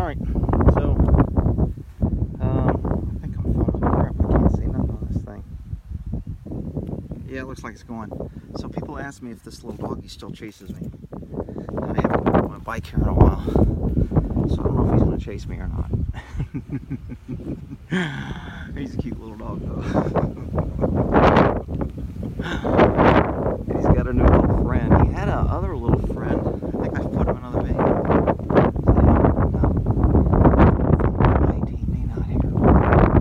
Alright, so I think I'm filming crap. I can't see nothing on this thing. Yeah, it looks like it's going. So people ask me if this little doggy still chases me. And I haven't been on my bike here in a while, so I don't know if he's going to chase me or not. He's a cute little dog though. He's got a new little friend. He had a other little friend. I think I've put him in another video. He may not hear me.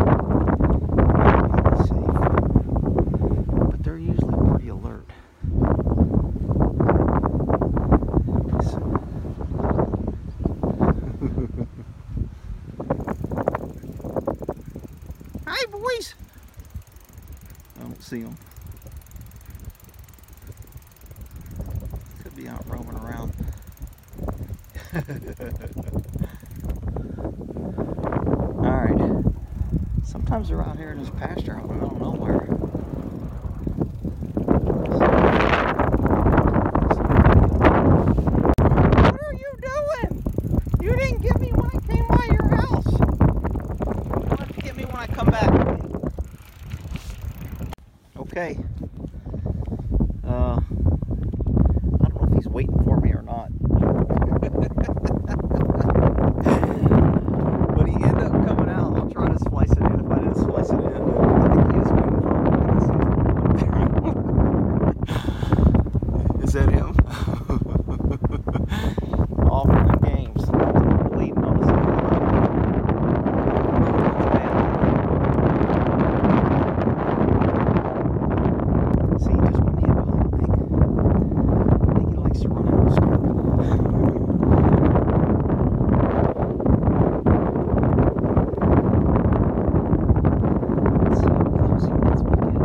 He's safe. But they're usually pretty alert. Hi, boys! I don't see them. Could be out roaming around. Alright. Sometimes they're out here in this pasture out in the middle of nowhere. What are you doing? You didn't get me when I came by your house. You'll have to get me when I come back. Okay. I don't know if he's waiting for me or not. But he ended up coming out. I'll try to splice it in. If I didn't splice it in, I think he is waiting for me. Is that him? All fun and games. Bleeding on his head. See, he just went in behind me. I think he likes to run out of scope. So close he lets me get.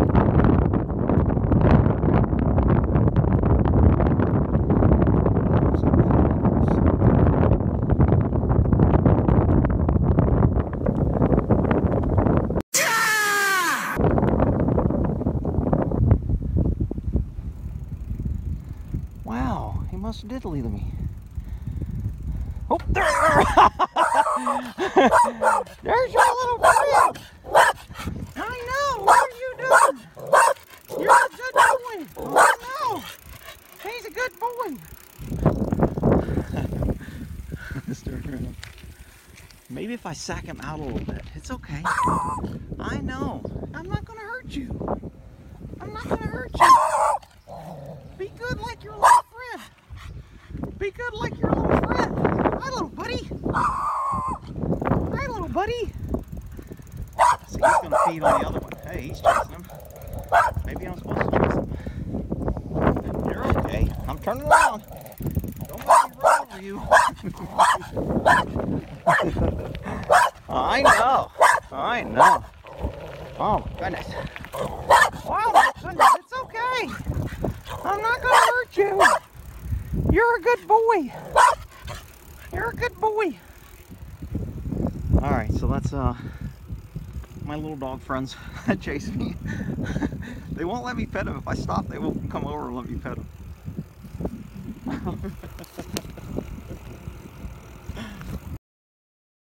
Wow, he must have did lead me. Oh, there! There's your little friend! I know! What are you doing? You're a good boy! I know! He's a good boy! Maybe if I sack him out a little bit. It's okay. I know. I'm not going to hurt you. I'm not going to hurt you. Be good like your little friend. Be good like your little friend. Hi, little buddy. Hi, little buddy. See, he's going to feed on the other one. Hey, he's chasing him. Maybe I'm supposed to chase him. You're okay. I'm turning around. Don't let me run over you. I know. I know. Oh, my goodness. Wow, my goodness. It's okay. I'm not going to hurt you. You're a good boy. You're a good boy. Alright, so that's my little dog friends that chase me. They won't let me pet them. If I stop, they won't come over and let me pet them.